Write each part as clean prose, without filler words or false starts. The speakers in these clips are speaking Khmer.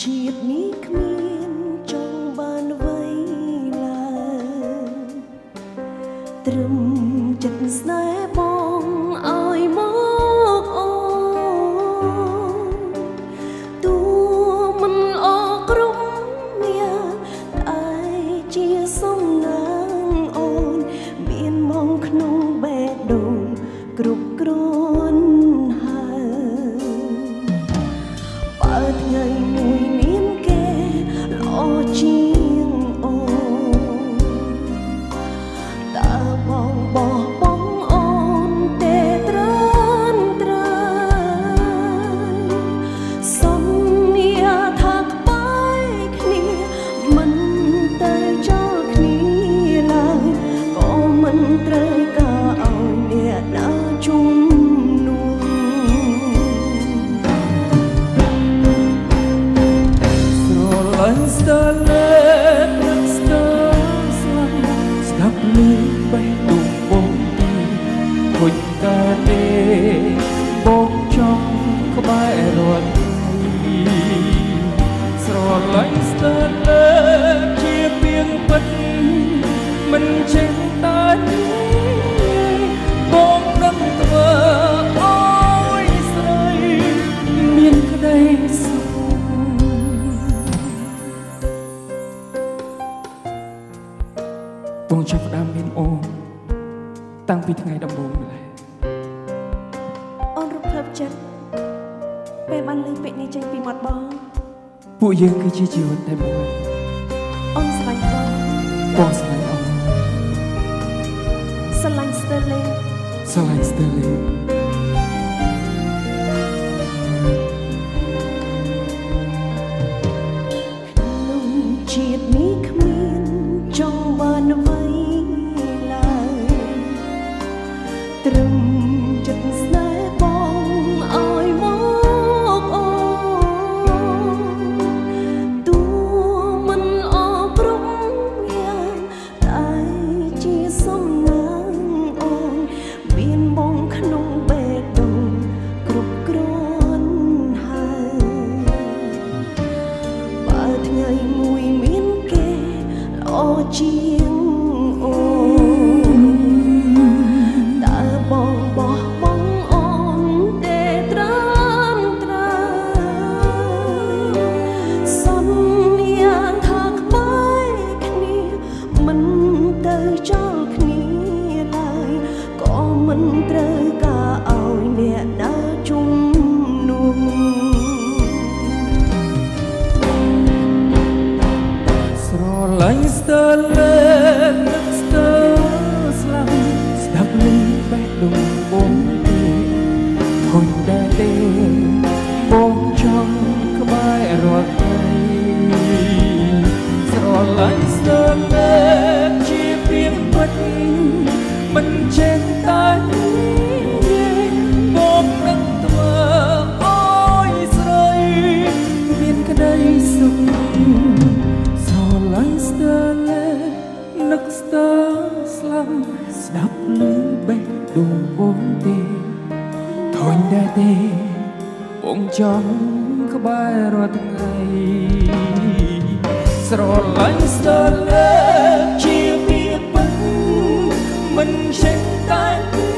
ជាតិនេះគ្មានចង់បានអ្វីឡើយត្រឹមចិត្តស្នេហ៍បងឲ្យមកអូនទោះមិនអរគ្រប់យ៉ាងតែជាសំណាងអូនមានមកក្នុងបេះដូងគ្រប់គ្រាន់បើថ្ងៃមួយមានគេល្អជាងអូនតើបងបោះបង់អូនទេត្រានត្រៃសន្យាថាក្បែរគ្នាមិនទៅចោលគ្នាឡើយក៏មិនត្រូវការឲ្យអ្នកណាជុំស្ទើរលេបស្ទើរស្លាប់ស្ដាប់លឺបេះដូងបងទីឃើញតែទេបងចង់ក្បែររាល់ថ្ងៃស្រឡាញ់ស្ទើរលេបជាពីងពិតមិនចេះតែបងនឹងធ្វើឲ្យស្រីមានក្តីសុខបងចាប់ផ្ដើមមានអូនតាំងពីថ្ងៃដំបូងម្ល៉េះអូនរំភើបចិត្តពេលបានឮពាក្យនេះចេញពីមាត់បងពួកយើងគឺជាជីវិតតែមួយអូនស្រឡាញ់បងស្រឡាញ់អូនស្រឡាញ់ស្ទើរលេស្រឡាញ់ស្ទើរលេក្នុងជាតិនេះគ្មានចង់បានអ្វីឡើយត្រឹមចិត្តស្នេហ៍បងឲ្យមកអូនទោះមិនអរគ្រប់យ៉ាងតែជាសំណាងអូនមានបងក្នុងបេះដូងគ្រប់គ្រាន់ហើយបើថ្ងៃមួយមានគេល្អជាងអូនតើបងបោះបង់អូនទេត្រានត្រៃសន្យាថាក្បែរគ្នាមិនទៅចោលគ្នាឡើយក៏មិនត្រូវការឲ្យអ្នកណាជុំនោះស្រឡាញ់ស្ទើរលេបស្ទើរស្លាប់ស្ដាប់ឮបេះដូងបងទេឃើញដែរទេបងចង់ក្បែររាល់ថ្ងៃស្រឡាញ់ស្ទើរលេបជាពីងពិតមិនចេះតែបងនឹងធ្វើឲ្យស្រីមានក្តីសុខស្រឡាញ់ស្ទើរលេបនឹកស្ទើរស្លាប់ស្ដាប់ឮបេះដូងបងទេធន់ដែរទេបងចង់ក្បែររាល់ថ្ងៃស្រឡាញ់ស្ទើរលេបជាពីពិតមិនចេះតែ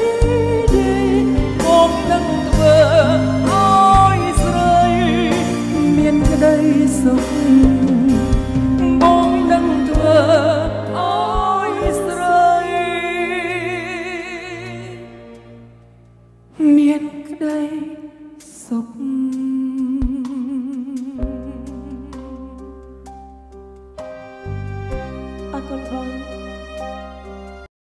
បងនឹងធ្វើឲ្យស្រីមានក្តីសុខបងនឹងធ្វើឲ្យស្រីមានក្តី